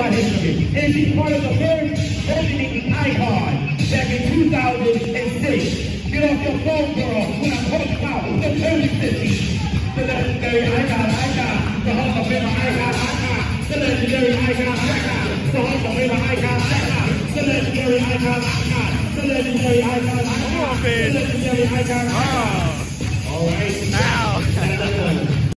our history. And she's part of the first opening icon back in 2006. Get off your phone, girl, when I'm talking about the Turning 50. The legendary icon, the Hall of Fame icon, the legendary icon, the Hall of Fame icon, the legendary icon, the legendary icon, Come on, man. the legendary icon. Oh. All right. Ow.